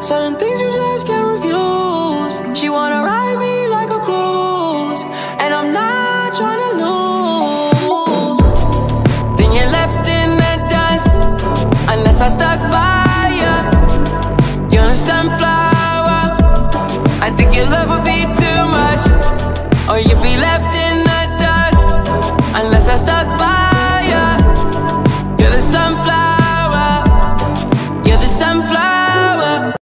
Certain things you just can't refuse. She wanna